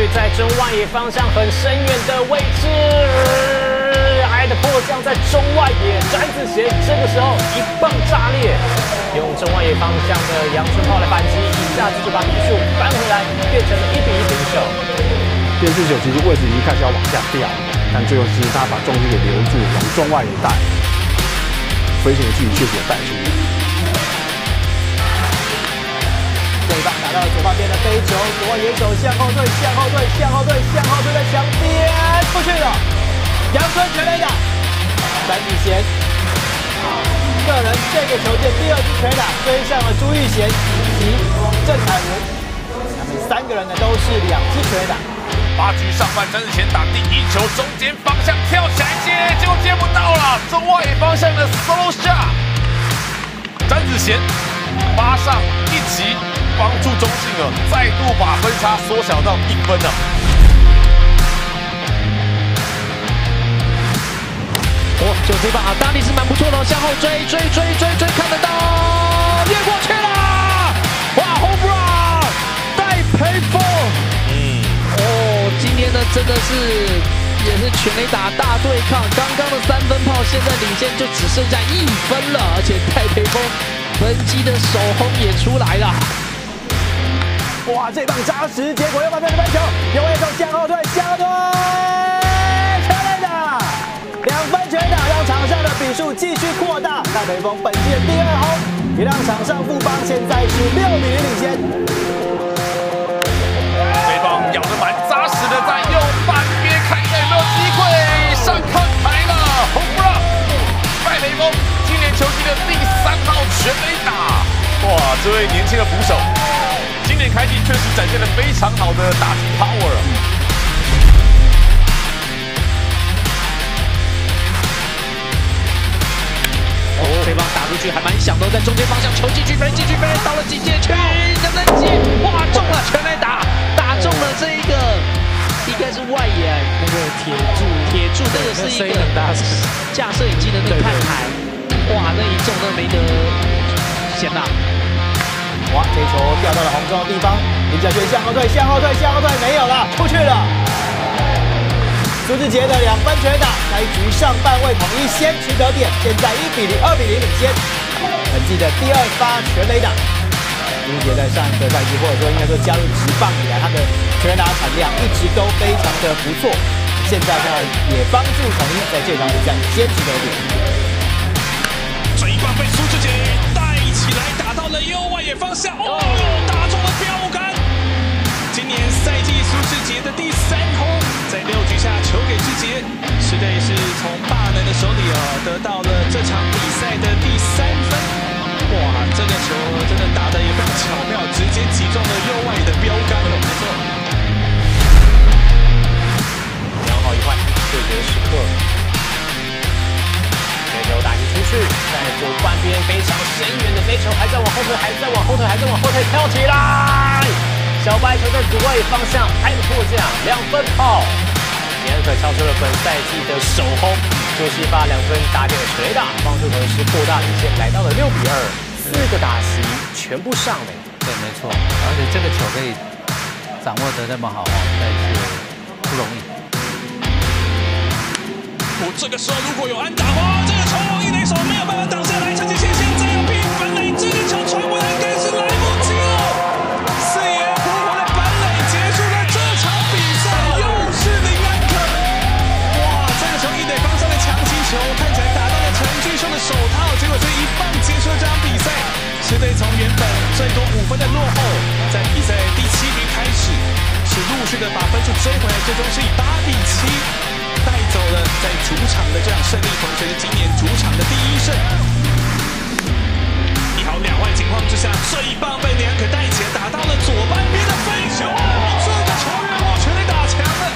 在中外野方向很深远的位置，爱的迫降在中外野，詹子贤这个时候一棒炸裂，用中外野方向的阳春炮来反击，一下子就把比数扳回来，变成了1比1平手。 电视球其实位置已经开始要往下掉，但最后其实他把重心给留住，往中外野带，飞行的距离确实有带出。 这一棒打到了左半边的飞球，左外野手向后退，向后退，向后退，向后退，在墙边出去了。阳春全垒打，詹子贤个人这个球队第2支全垒打，追上了朱玉贤以及郑凯文，他们3个人呢都是2支全垒打。 8局上半，詹子贤打第1球，中间方向跳起来接，结果接不到了，中外野方向的 solo shot， 詹子贤8上1击。 帮助中信了，再度把分差缩小到1分了。 哦，就这棒啊，大力是蛮不错的，向后追，看得到，越过去了，哇 ，home run， 戴培峰，哦，今天呢真的是也是全垒打大对抗，刚刚的3分炮现在领先就只剩下1分了，而且戴培峰本季的首轰也出来了。 哇，这棒扎实，结果右半边的飞球，右外手向后退，向后退，全垒打，2分全垒打，让场上的比数继续扩大。戴培峰本季的第2轰，也让场上富邦现在是6比0领先。 这棒咬得蛮扎实的，在右半边看一下有没有机会上看台了，红不让戴培峰今年球季的第3号全垒打，哇，这位年轻的捕手。 今年开季确实展现了非常好的打击 power 哦，这棒打出去还蛮响的，在中间方向球继续飞，到了警戒区，能不能接？哇，中了全垒打，打中了这一个，应该是外野那个铁柱，那个是一个架摄影机的那个看台，哇，那一中那没得闲啦。 哇，这球掉到了红中的地方，林家轩向后退，没有了，出去了。朱志杰的2分全垒打，该局上半位统一先取得点，现在1比0、2比0领先。本季的第2发全垒打，朱志杰在上一个赛季或者说应该说加入职棒以来，他的全垒打产量一直都非常的不错。现在呢，也帮助统一在这场比赛先取得点。 这一棒被苏志杰带起来，打到了右外野方向，哦，打中了标杆。今年赛季苏志杰的第3轰，在6局下球给志杰，实在是从大能的手里得到了这场比赛的第3分。哇，这个球真的打得也非常巧妙，直接击中了右外野的标杆了，没错。 良好一换，对决时刻。 球打击出去，在左半边非常深远的飞球，还在往后退，跳起来！小白球在左外野方向，爱的迫降，2分炮，年可敲出了本赛季的首轰，就是把2分打点的全垒打，帮助同时扩大领先，来到了6比2，4个打席全部上垒。 对，没错，而且这个球可以掌握得那么好，但是不容易。 这个时候如果有安打花，这个球往一垒手没有办法挡下来，陈杰宪现在要拼本垒，这个球传回来更是来不及了。4爷活活的本垒结束了这场比赛，又是林安可。哇，这个球一垒方向的强击球，看起来打到了陈俊秀的手套，结果这一棒结束了这场比赛。狮队从原本最多5分的落后，在比赛第7局开始，是陆续的把分数追回来，最终是以8比7。 带走了在主场的这场胜利，同时是今年主场的第1胜。1好2坏情况之下，这一棒被林安可带起来，打到了左半边的飞球，这个球越过全垒打墙了。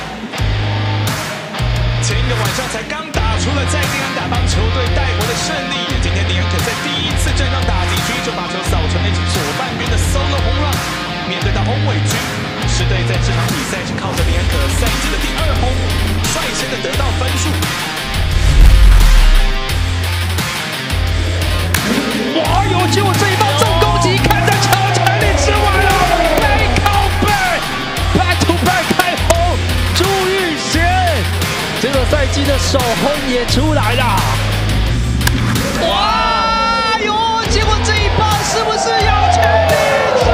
前一个晚上才刚打出了再见安打，帮球队带回了胜利。今天林安可在第1次站上打击区就把球扫成了左半边的 solo home run， 面对到翁伟君，狮队在这场比赛是靠着林安可赛季的第2轰。 率先的得到分数， 哇哟！结果这一棒重攻击，看在球场里之外了，背靠背 ，back to back 开轰手轰也出来了。哇哟！结果这一棒是不是要全力支？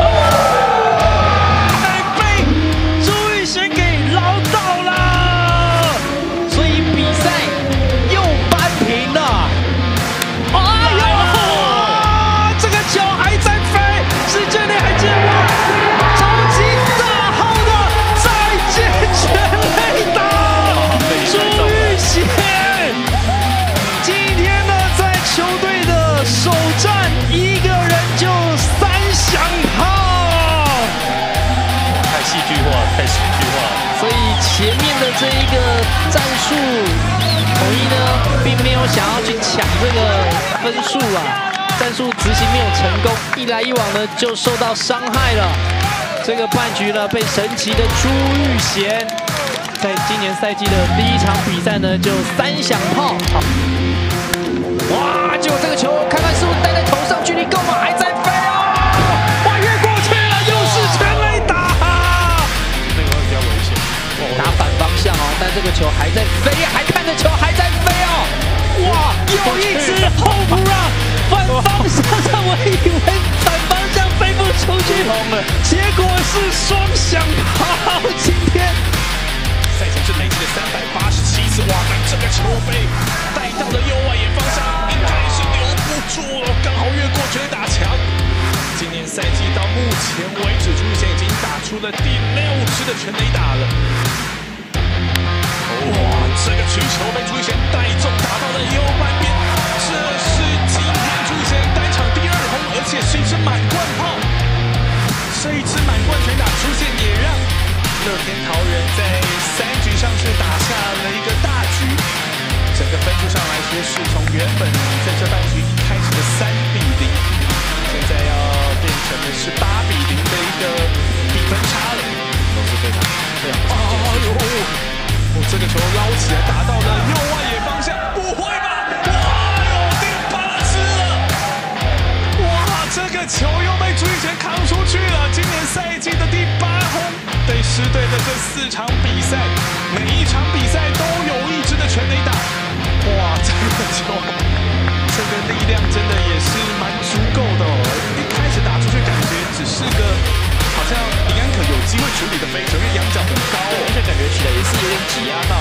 还被朱玉贤给捞到了，所以比赛又扳平了。哎呦！这个球还在飞，世界内还见过超级大号的再见全垒打，朱玉贤今天呢在球队的首战一个人就3响炮， 太戏剧化，太戏剧化了。 所以前面的这一个战术，统一呢并没有想要去抢这个分数啊。战术执行没有成功，一来一往呢就受到伤害了。这个半局呢被神奇的朱玉贤在今年赛季的第1场比赛呢就3响炮。哇！结果这个球看看是不是带在头上，距离够吗？还在飞啊！哇，越过去了，又是全垒打！ 那个会比较危险。 打反方向哦，但这个球还在飞，还看着球还在飞哦。哇，又一只 home run， 反方向上，我以为反方向飞不出去，结果是双响炮。今天赛前是累积了387次，哇！但这个球被带到了右外野方向，应该是留不住了，刚好越过全垒打墙。今年赛季到目前为止，朱玉贤已经打出了第6支的全垒打了。哇！这个曲球被朱玉贤带中，打到了右半边，这是今天朱玉贤单场第2轰，而且是一支满贯炮。这一支满贯全打出现，也让乐天桃园在3局上是打下了一个大局。整个分数上来说，是从原本在这半局一开始的3-0，现在要变成的是8-0的一个比分差了，都是非常哎呦！这个球捞起来，打到了右外野方向，不会吧？哇哟，第8支了！哇，这个球又被朱玉贤扛出去了。今年赛季的第8轰，对狮队的这4场比赛，每一场比赛都有1支的全垒打。哇，这个球，这个力量真的也是蛮足够的哦。一开始打出去，感觉只是个好像林安可有机会处理的飞球，因为仰角很高哦， 而且感觉起来也是有点挤压到